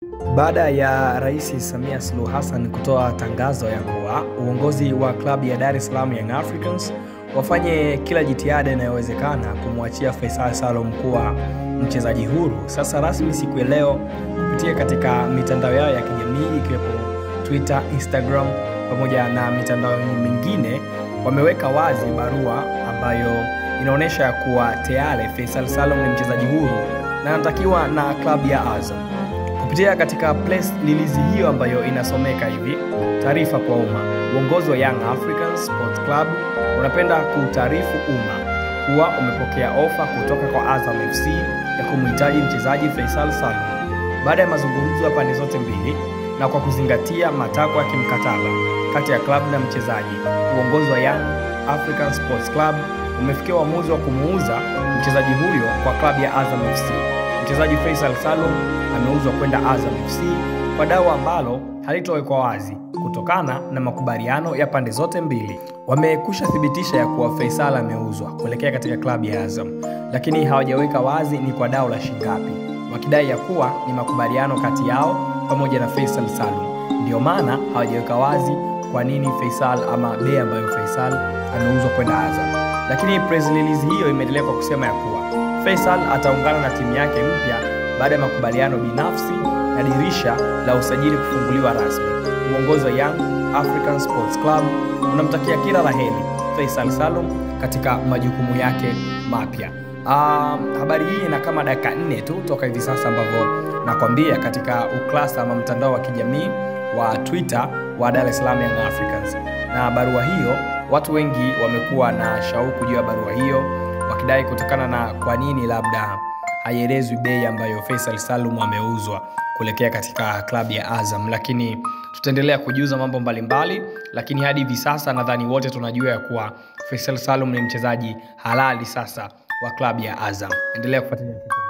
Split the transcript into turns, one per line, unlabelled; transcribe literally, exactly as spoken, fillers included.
Baada ya Rais Samia Suluhu Hassan kutoa tangazo ya kuwa uongozi wa klabu ya Dar es Salaam Young Africans wafanye kila jitihada inayowezekana kumwachia Feisal Salum kuwa mchezaji huru, sasa rasmi siku ya leo kupitia katika mitandao yao ya kijamii ikiwepo Twitter, Instagram pamoja na mitandao mingine wameweka wazi barua ambayo inaonyesha kuwa tayari Feisal Salum ni mchezaji huru na anatakiwa na klabu ya Azam. Kupitia katika press release hiyo ambayo inasomeka hivi: taarifa kwa umma. Uongozi wa Young Africans Sports Club unapenda kutaarifu umma kuwa umepokea ofa kutoka kwa Azam F C ya kumhitaji mchezaji Feisal Salum. Baada ya mazungumzo ya pande zote mbili na kwa kuzingatia matakwa ya kimkataba kati ya klabu na mchezaji, uongozi wa Young Africans Sports Club umefikia uamuzi wa kumuuza mchezaji huyo kwa klabu ya Azam F C. Mchezaji Feisal Salum ameuzwa kwenda Azam F C kwa dau ambalo halitowekwa wazi kutokana na makubaliano ya pande zote mbili. Wamekusha thibitisha ya kuwa Feisal ameuzwa kuelekea katika klabu ya Azam, lakini hawajaweka wazi ni kwa dau la shingapi, wakidai ya kuwa ni makubaliano kati yao pamoja na Feisal Salum. Ndio maana hawajaweka wazi kwa nini Feisal ama bei ambayo Feisal ameuzwa kwenda Azam. Lakini press release hiyo imeendelea kwa kusema ya kuwa Feisal ataungana na timu yake mpya baada ya makubaliano binafsi na dirisha la usajili kufunguliwa rasmi. Uongozi wa Young African Sports Club unamtakia kila laheri Feisal Salum katika majukumu yake mapya. Um, habari hii ina kama dakika nne tu toka hivi sasa ambavyo nakwambia katika uklasa ama mtandao wa kijamii wa Twitter wa Dar es Salaam Young Africans. Na barua hiyo watu wengi wamekuwa na shauku juu ya barua hiyo, wakidai kutokana na kwa nini labda haielezwi bei ambayo Feisal Salum ameuzwa kuelekea katika klabu ya Azam. Lakini tutaendelea kujuza mambo mbalimbali, lakini hadi hivi sasa nadhani wote tunajua ya kuwa Feisal Salum ni mchezaji halali sasa wa klabu ya Azam. Endelea kufuatilia.